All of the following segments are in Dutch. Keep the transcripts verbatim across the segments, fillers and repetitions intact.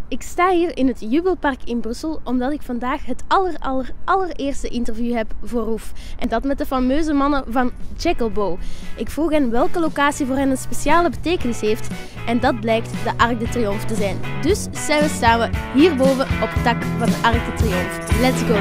Ik sta hier in het Jubelpark in Brussel omdat ik vandaag het aller, aller, allereerste interview heb voor Roef. En dat met de fameuze mannen van Checkelbow. Ik vroeg hen welke locatie voor hen een speciale betekenis heeft en dat blijkt de Arc de Triomphe te zijn. Dus zijn we samen hierboven op het dak van de Arc de Triomphe. Let's go!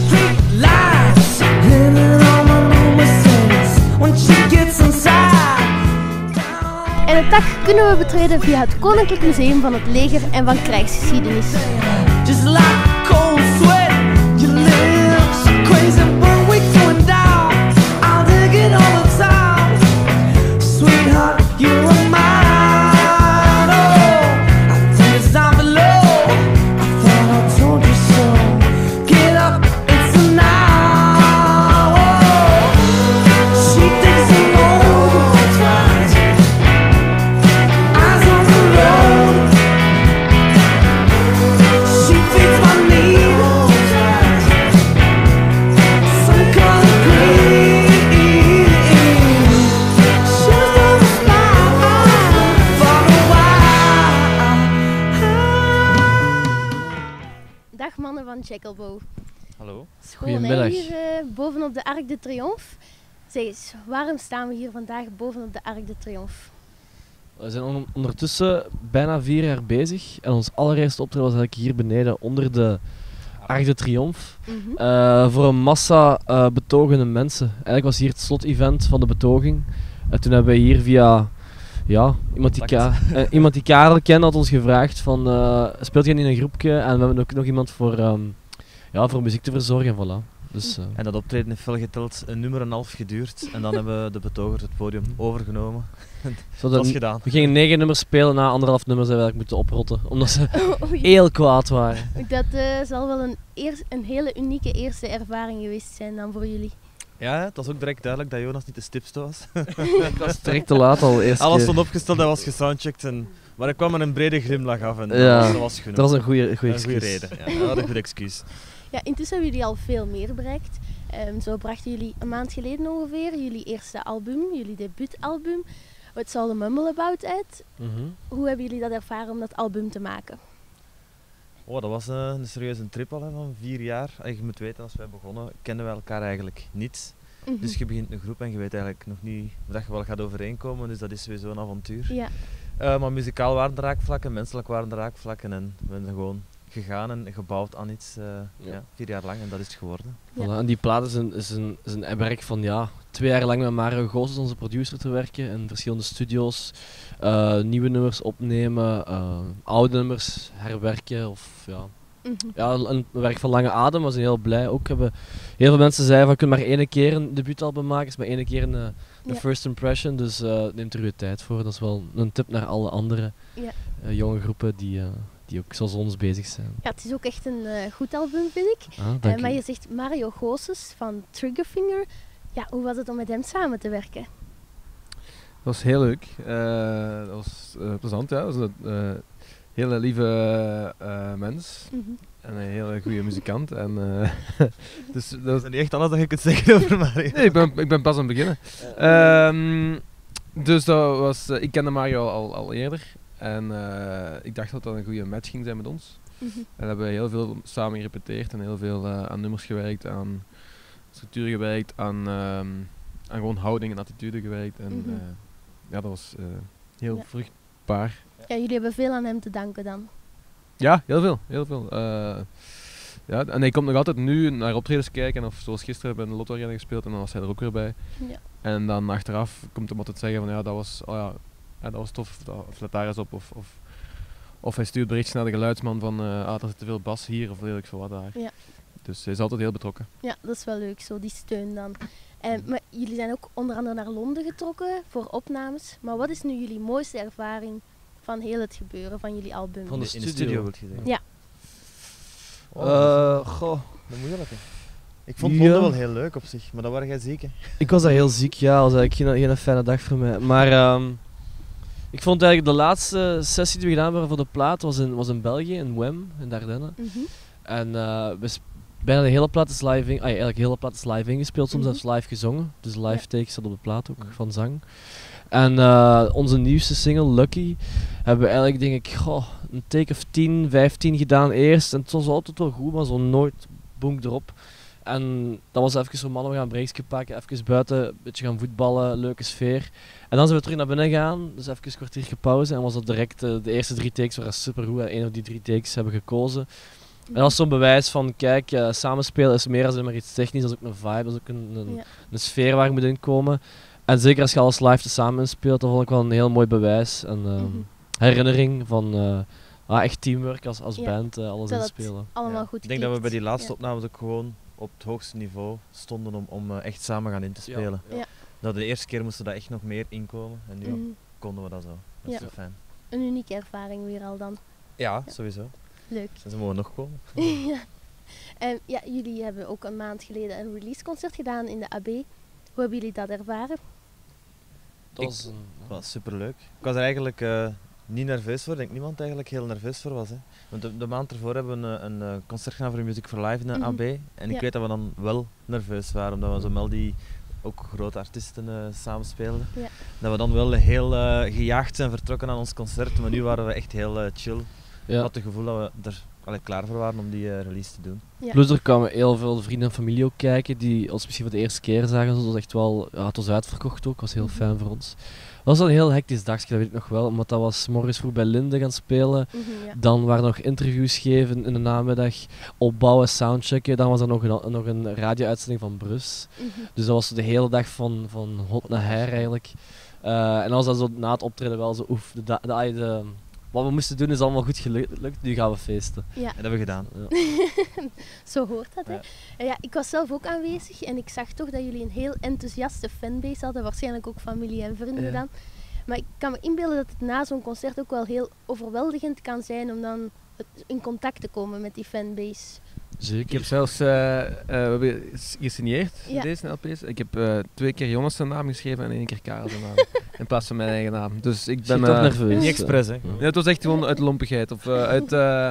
En het dak kunnen we betreden via het Koninklijk Museum van het Leger en van Krijgsgeschiedenis. Just like cold sweat, your lips crazy but we going down. I'll dig it all the time. Sweetheart, you are mine. Oh, I think it's down below. I thought I told you so. Get up, it's a now. Oh, she thinks I'm old. Eyes on the road. She feeds my needs. Some kind of green. She was on the spot for a while. Dag mannen van Checkelbow. Hallo. Schoon hè, Goedemiddag. hier uh, bovenop de Arc de Triomphe. Zeg eens, waarom staan we hier vandaag bovenop de Arc de Triomphe? We zijn on- ondertussen bijna vier jaar bezig en ons allereerste optreden was eigenlijk hier beneden onder de Arc de Triomphe. Mhm. Uh, voor een massa uh, betogende mensen. Eigenlijk was hier het slot-event van de betoging. En toen hebben we hier via ja, iemand, die Ka- uh, iemand die Karel kende had ons gevraagd van uh, speelt jij niet in een groepje? En we hebben ook nog iemand voor, um, ja, voor muziek te verzorgen. Voilà. Dus, uh, En dat optreden heeft veel geteld een nummer en een half geduurd. En dan hebben de betogers het podium overgenomen. zo Dat was dat- gedaan. we gingen negen nummers spelen, na anderhalf nummers hebben we eigenlijk moeten oprotten. Omdat ze Oei. heel kwaad waren. Dat uh, zal wel een, eers- een hele unieke eerste ervaring geweest zijn dan voor jullie. Ja, het was ook direct duidelijk dat Jonas niet de stipste was. Ik was direct te laat al eerst. Alles stond opgesteld, hij was gesoundcheckt. En... Maar ik kwam met een brede glimlach af en Ja, dat was genoeg. Dat was een goede een excuus. goede reden. Ja, dat was een goed excuus. Ja, intussen hebben jullie al veel meer bereikt. Um, zo brachten jullie een maand geleden ongeveer jullie eerste album, jullie debuutalbum, It's All a Mumble About uit. Mhm. Hoe hebben jullie dat ervaren om dat album te maken? Oh, dat was uh, een serieuze trip al hè, van vier jaar. En je moet weten, als wij begonnen, kenden we elkaar eigenlijk niet. Mhm. Dus je begint een groep en je weet eigenlijk nog niet of dat je wel gaat overeenkomen. Dus dat is sowieso een avontuur. Ja. Uh, maar muzikaal waren er raakvlakken, menselijk waren er raakvlakken. En we zijn gewoon gegaan en gebouwd aan iets uh, Ja. ja, vier jaar lang en dat is het geworden. Ja. Voilà, en die plaat is een, is, een, is een werk van ja, twee jaar lang met Mario Goossens, onze producer, te werken in verschillende studio's. Uh, nieuwe nummers opnemen, uh, oude nummers herwerken. Of, ja. Mhm. Ja, een, een werk van lange adem, we zijn heel blij. Ook hebben heel veel mensen zeiden van je kunt maar één keer een debuutalbum maken, is maar één keer een, uh, een Ja. first impression. Dus uh, neemt er uw tijd voor. Dat is wel een tip naar alle andere Ja. uh, jonge groepen die, uh, die ook zoals ons bezig zijn. Ja, het is ook echt een uh, goed album, vind ik. Ah, Uh, dank maar u. je zegt Mario Goossens van Triggerfinger. Ja, hoe was het om met hem samen te werken? Dat was heel leuk. Uh, dat was uh, plezant, ja. Dat was een uh, hele lieve uh, mens. Mhm. En een hele goede muzikant. En, uh, dus dat was... Dat is niet echt alles dat je kunt zeggen over Mario. Nee, ik ben, ik ben pas aan het beginnen. Um, dus dat was, uh, ik kende Mario al, al eerder. En uh, ik dacht dat dat een goede match ging zijn met ons. Mhm. En we hebben heel veel samen gerepeteerd en heel veel uh, aan nummers gewerkt, aan structuur gewerkt, aan, um, aan gewoon houding en attitude gewerkt. En Mhm. uh, ja, dat was uh, heel Ja. vruchtbaar. Ja, jullie hebben veel aan hem te danken dan. Ja, heel veel. Heel veel. Uh, ja, en hij komt nog altijd nu naar optredens kijken. Of zoals gisteren bij de Lotto Arena gespeeld en dan was hij er ook weer bij. Ja. En dan achteraf komt hij altijd zeggen van ja, dat was, oh ja, ja, dat was tof, dat, of let daar eens op. Of, of, of hij stuurt berichtjes naar de geluidsman van uh, ah, er zit te veel bas hier of weet ik veel wat daar. Ja. Dus hij is altijd heel betrokken. Ja, dat is wel leuk, zo die steun dan. En, maar jullie zijn ook onder andere naar Londen getrokken voor opnames. Maar wat is nu jullie mooiste ervaring van heel het gebeuren van jullie album? Van de In de studio. studio wil je zeggen. Ja. Oh, Uh, goh. dat moeilijke. Ik vond Ja. Londen wel heel leuk op zich, maar dan waren jij ziek hè. Ik was daar heel ziek, ja. Dat was eigenlijk geen, geen fijne dag voor mij. Maar um, ik vond eigenlijk de laatste sessie die we gedaan hebben voor de plaat was in, was in België, in Wem, in Dardenne. Mhm. En uh, we sp- bijna de hele plaat is live, in, ah, ja, eigenlijk de hele plaat is live ingespeeld, soms Mhm. zelfs live gezongen. Dus live Ja. takes staat op de plaat ook, Mhm. van zang. En uh, onze nieuwste single, Lucky, hebben we eigenlijk denk ik goh, een take of tien, vijftien gedaan eerst. En het was altijd wel goed, maar zo nooit boem erop. En dat was even zo, mannen, we gaan een breakje pakken, even buiten, een beetje gaan voetballen, leuke sfeer. En dan zijn we terug naar binnen gegaan, dus even een kwartiertje pauze. En was dat direct, uh, de eerste drie takes waren supergoed. En één van die drie takes hebben we gekozen. En dat was zo'n bewijs van, kijk, uh, samenspelen is meer dan alleen maar iets technisch, dat is ook een vibe, dat is ook een, een, ja. een sfeer waar je moet inkomen. En zeker als je alles live tezamen inspeelt, dat vond ik wel een heel mooi bewijs. En uh, mm-hmm. herinnering van uh, ah, echt teamwork als, als ja. band, uh, alles dat inspelen. Allemaal ja. goed Ik denk dat we bij die laatste ja. opnames ook gewoon op het hoogste niveau stonden om, om uh, echt samen gaan in te spelen. Ja. Ja. Dat de eerste keer moesten dat echt nog meer inkomen en nu mm. konden we dat zo. Dat ja. is zo fijn. Een unieke ervaring weer al dan. Ja, ja. sowieso. Leuk. En ze mogen nog komen. ja. Um, ja, jullie hebben ook een maand geleden een releaseconcert gedaan in de A B. Hoe hebben jullie dat ervaren? Dat was, een, was superleuk. Ik was er eigenlijk uh, niet nerveus voor. Ik denk niemand eigenlijk heel nerveus voor was. Hè. Want de, de maand ervoor hebben we een, een concert gedaan voor Music for Live in de mm-hmm. A B. En ik ja. weet dat we dan wel nerveus waren, omdat we zo wel die ook grote artiesten uh, samenspeelden. Ja. Dat we dan wel heel uh, gejaagd zijn vertrokken aan ons concert, maar nu waren we echt heel uh, chill. Ja. Ik had het gevoel dat we er allee, klaar voor waren om die uh, release te doen. Ja. Plus er kwamen heel veel vrienden en familie ook kijken die ons misschien voor de eerste keer zagen. Dat was echt wel, ja, het was uitverkocht ook, was heel mm-hmm. fijn voor ons. Dat was een heel hectisch dagje, dat weet ik nog wel, omdat dat was 's morgens vroeg bij Linde gaan spelen. Mm-hmm, ja. Dan waren er nog interviews geven in de namiddag, opbouwen, soundchecken. Dan was er nog een, nog een radio-uitzending van Brus. Mm-hmm. Dus dat was de hele dag van, van hot naar her eigenlijk. Uh, en dan was dat zo na het optreden wel zo, oef, de, de, de, de wat we moesten doen is allemaal goed gelukt, nu gaan we feesten. Ja. En dat hebben we gedaan. Ja. Zo hoort dat, hè. Ja. Uh, ja, ik was zelf ook aanwezig en ik zag toch dat jullie een heel enthousiaste fanbase hadden. Waarschijnlijk ook familie en vrienden ja. dan. Maar ik kan me inbeelden dat het na zo'n concert ook wel heel overweldigend kan zijn om dan in contact te komen met die fanbase. Zeker. Ik heb zelfs uh, uh, we hebben gesigneerd ja. deze L P's. Ik heb uh, twee keer Jonas zijn naam geschreven en één keer Karel zijn naam. In plaats van mijn eigen naam. Dus ik ben uh, toch nerveus. Niet expres, hè? Ja, het was echt gewoon uit lompigheid of uh, uit uh,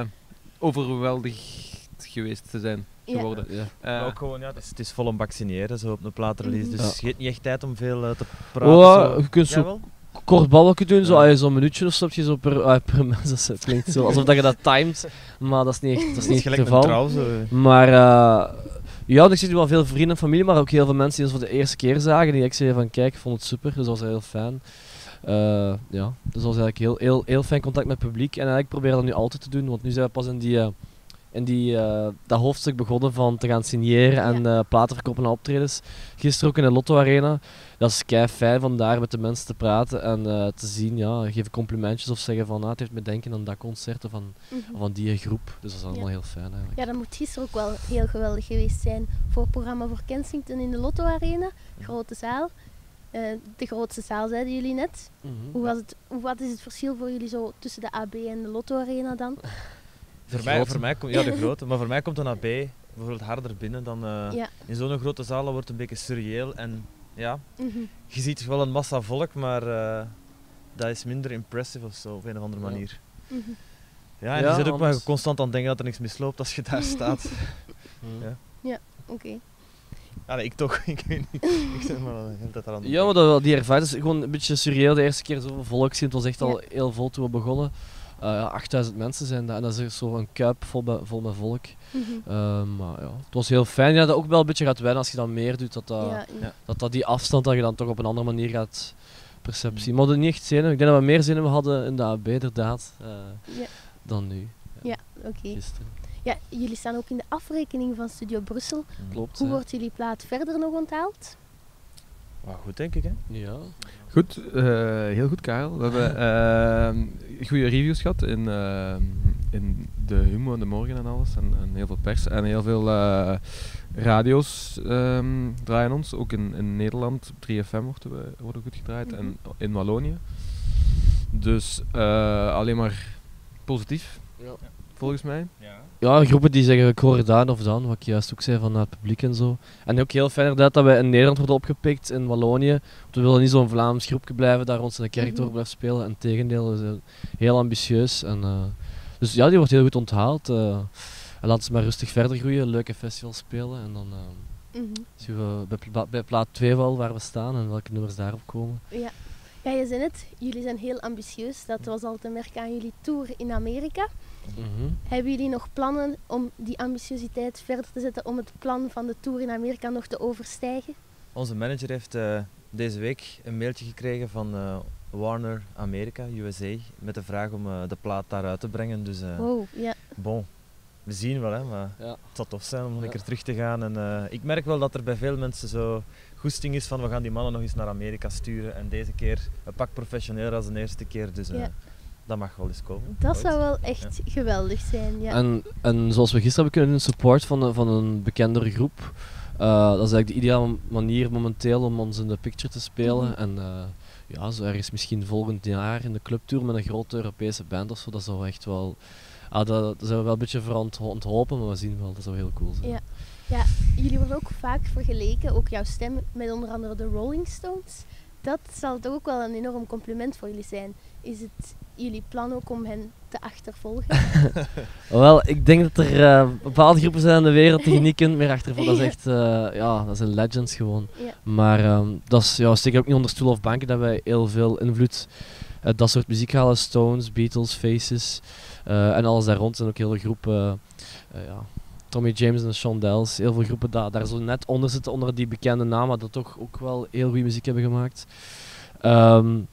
overweldigd geweest te zijn geworden. Ja. Ja. Uh, ook gewoon, ja, het is, het is vol een vaccineren zo op een plaatrelease, dus ja. je hebt niet echt tijd om veel uh, te praten. Oh, zo. je kunt zo Jawel? kort babbelje doen, ja. zo, ah, zo'n minuutje of zo, je zo per, ah, per mens, dat klinkt zo alsof dat je dat timed, maar dat is niet echt, dat is niet echt het geval. Trouw, zo. Maar uh, ja, ik zie nu wel veel vrienden en familie, maar ook heel veel mensen die ons voor de eerste keer zagen, die ik zei van kijk, ik vond het super, dus dat was heel fijn. Uh, ja, dus dat was eigenlijk heel, heel, heel fijn contact met het publiek en eigenlijk proberen dat nu altijd te doen, want nu zijn we pas in die, uh, in die uh, dat hoofdstuk begonnen van te gaan signeren en ja. uh, platen verkopen en optredens. Gisteren ook in de Lotto Arena. Dat is kei fijn van daar met de mensen te praten en uh, te zien, ja, geven complimentjes of zeggen van ah, het heeft me denken aan dat concert of van, mm-hmm. van die groep. Dus dat is allemaal ja. heel fijn eigenlijk. Ja, dat moet gisteren ook wel heel geweldig geweest zijn voor het programma voor Kensington in de Lotto Arena. Grote zaal. Uh, de grootste zaal zeiden jullie net. Mm-hmm. Hoe was het, hoe, wat is het verschil voor jullie zo tussen de A B en de Lotto Arena dan? Voor mij, voor mij komt, ja, de grote, maar voor mij komt een A B bijvoorbeeld harder binnen dan uh, ja. in zo'n grote zaal. Dat wordt een beetje surreëel en ja, mm-hmm. je ziet wel een massa volk, maar uh, dat is minder impressive of zo, op een of andere ja. manier. Mm-hmm. Ja, en ja, je zit ook anders... maar constant aan het denken dat er niks misloopt als je daar staat. ja, ja oké. Okay. Ja, nee, ik toch, ik weet niet. Ik zeg maar dat aan ja, maar dat, die ervaring is gewoon een beetje surreëel. De eerste keer zoveel volk zien, het was echt al ja. heel vol toen we begonnen. Uh, ja, achtduizend mensen zijn dat en dat is zo een kuip vol, be, vol met volk. Mm-hmm. Uh, maar ja, het was heel fijn. Ja, dat ook wel een beetje gaat wennen als je dan meer doet. Dat dat, ja, ja. dat, dat die afstand dat je dan toch op een andere manier gaat perceptie. Maar dat niet echt zenuwen. Ik denk dat we meer zenuwen hadden in de A B inderdaad uh, ja. dan nu. Ja, ja oké. Okay. Gisteren. Ja, jullie staan ook in de afrekening van Studio Brussel. Klopt. Hoe hè. wordt jullie plaat verder nog onthaald? Wow, goed denk ik, hè? Ja. Goed, uh, heel goed Karel. We hebben uh, goede reviews gehad in, uh, in de Humo en de Morgen en alles. En, en heel veel pers en heel veel uh, radio's um, draaien ons. Ook in, in Nederland, op drie F M worden we worden goed gedraaid mm-hmm. en in Wallonië. Dus uh, alleen maar positief, Ja. volgens mij. Ja. Ja, groepen die zeggen ik hoor dan of dan, wat ik juist ook zei van het publiek en zo. En ook heel fijn inderdaad dat wij in Nederland worden opgepikt, in Wallonië. Want we willen niet zo'n Vlaams groepje blijven, daar rond in de kerkdorp mm-hmm. blijven spelen. En tegendeel, we zijn heel ambitieus. En, uh, dus ja, die wordt heel goed onthaald. Uh, en laten ze maar rustig verder groeien, leuke festivals spelen. En dan uh, mm-hmm. zien we bij, pla- bij plaat twee wel waar we staan en welke nummers daarop komen. Ja. Ja, je zei het, jullie zijn heel ambitieus. Dat was al te merken aan jullie tour in Amerika. Mm-hmm. Hebben jullie nog plannen om die ambitiositeit verder te zetten om het plan van de tour in Amerika nog te overstijgen? Onze manager heeft uh, deze week een mailtje gekregen van uh, Warner Amerika, U S A, met de vraag om uh, de plaat daaruit te brengen. Dus uh, wow, ja. bon, we zien wel, hè, maar ja. het zal tof zijn om nog ja. een keer terug te gaan. En, uh, ik merk wel dat er bij veel mensen zo goesting is van we gaan die mannen nog eens naar Amerika sturen en deze keer een pak professioneler als de eerste keer. Dus uh, ja. dat mag wel eens komen. Dat ooit. zou wel echt ja. geweldig zijn. Ja. En, en zoals we gisteren hebben kunnen doen, support van, van een bekendere groep. Uh, dat is eigenlijk de ideale manier momenteel om ons in de picture te spelen. Mm-hmm. En uh, ja, zo ergens misschien volgend jaar in de clubtour met een grote Europese band of zo, dat zou echt wel... Ah, dat, dat zijn we wel een beetje voor onthopen, maar we zien wel, dat zou heel cool zijn. Ja. Ja, jullie worden ook vaak vergeleken, ook jouw stem, met onder andere de Rolling Stones. Dat zal toch ook wel een enorm compliment voor jullie zijn. Is het jullie plan ook om hen te achtervolgen? Wel, ik denk dat er uh, bepaalde groepen zijn in de wereld die je niet kunt meer achtervolgen. Dat is echt, uh, ja, dat zijn legends gewoon. Ja. Maar um, dat is ja, zeker ook niet onder stoel of banken dat wij heel veel invloed uit dat soort muziek halen. Stones, Beatles, Faces uh, en alles daar rond zijn ook heel veel groepen. Uh, uh, ja. Tommy James en Sean Dells, heel veel groepen da daar zo net onder zitten, onder die bekende namen, dat toch ook wel heel goede muziek hebben gemaakt. Um,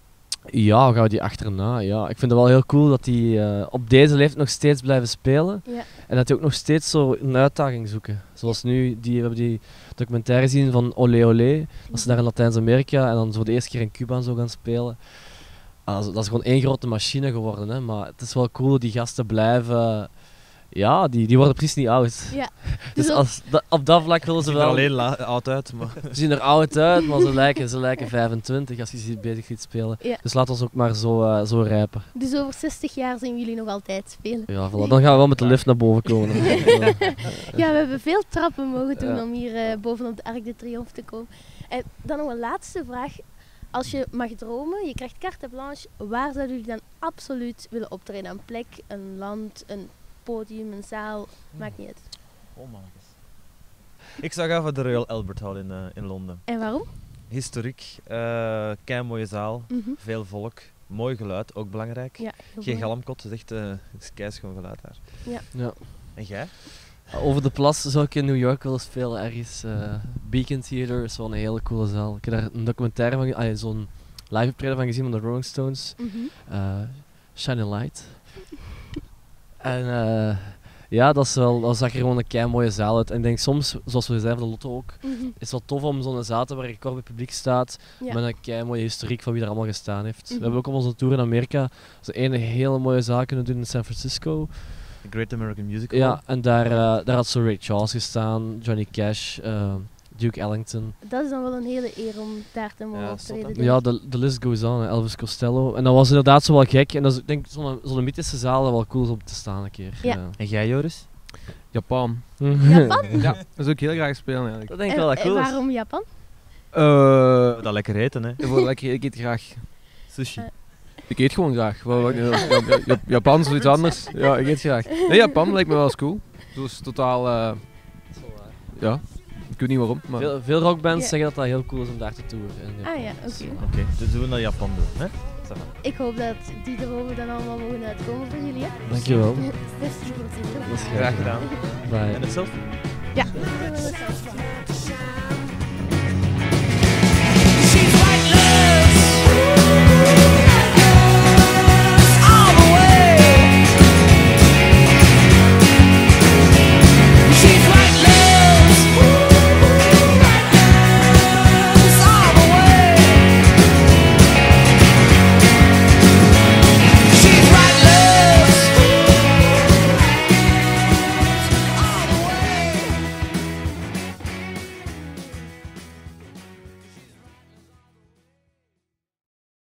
ja, gaan we die achterna. Ja. Ik vind het wel heel cool dat die uh, op deze leeftijd nog steeds blijven spelen. Ja. En dat die ook nog steeds zo een uitdaging zoeken. Zoals nu, die, we hebben die documentaire gezien van Olé Olé, dat ze daar in Latijns-Amerika en dan voor de eerste keer in Cuba zo gaan spelen. Uh, dat is gewoon één grote machine geworden, hè. Maar het is wel cool dat die gasten blijven... Ja, die, die worden precies niet oud. Ja. Dus als, da, op dat vlak willen ze, ze wel... Ze zien er alleen oud uit. Maar. Ze zien er oud uit, maar ze lijken, ze lijken vijfentwintig als je ze bezig ziet spelen. Ja. Dus laat ons ook maar zo, uh, zo rijpen. Dus over zestig jaar zien jullie nog altijd spelen? Ja, voilà. Dan gaan we wel met de lift naar boven komen. Ja, we hebben veel trappen mogen doen ja. om hier uh, bovenop de Arc de Triomphe te komen. En dan nog een laatste vraag. Als je mag dromen, je krijgt carte blanche, waar zouden jullie dan absoluut willen optreden? Een plek, een land, een podium, een zaal, maakt niet uit. Oh mannetjes. Ik zou gaan voor de Royal Albert Hall in, uh, in Londen. En waarom? Historiek, uh, kei mooie zaal, mm-hmm. veel volk, mooi geluid, ook belangrijk. Ja, geen galmkot, het is echt uh, keischoon geluid daar. Ja. Ja. En jij? Over de plas zou ik in New York willen spelen ergens. Uh, Beacon Theater is wel een hele coole zaal. Ik heb daar een documentaire van, ah, zo'n live optreden van gezien van de Rolling Stones. Mm-hmm. uh, Shining Light. En uh, ja, dat, is wel, dat zag er gewoon een kei mooie zaal uit. En ik denk soms, zoals we zeiden van de Lotto ook, mm-hmm. is het wel tof om zo'n zaal te waar je kort bij het publiek staat, ja. met een kei mooie historiek van wie er allemaal gestaan heeft. Mm-hmm. We hebben ook op onze tour in Amerika zo een hele mooie zaal kunnen doen in San Francisco. The Great American Music Hall. Ja, en daar, uh, daar had zo Ray Charles gestaan, Johnny Cash, uh, Duke Ellington. Dat is dan wel een hele eer om daar te mogen ja, optreden. Ja, de, de list goes on, Elvis Costello. En dat was inderdaad zo wel gek. En dat is, ik denk zo'n zo'n mythische zaal dat wel cool is om te staan een keer. Ja. Ja. En jij, Joris? Japan. Japan? Ja, dat zou ik heel graag spelen eigenlijk. Dat denk ik en, wel dat cool en is. waarom Japan? Uh, dat lekker eten, hè? Voor lekker, ik eet graag. Sushi. Uh. Ik eet gewoon graag. Japan is iets anders. Ja, ik eet graag. Nee, Japan lijkt me wel eens cool. Dus totaal... Uh, ja. Ik weet niet waarom. Maar veel, veel rockbands yeah. zeggen dat dat heel cool is om daar te toeren. Ah ja, oké. Okay. Oké, okay, dus doen we naar Japan doen, hè? Ik hoop dat die dromen dan allemaal mogen uitkomen voor jullie, hè? Dankjewel. Best super. Graag gedaan. Bye. En hetzelfde? Ja.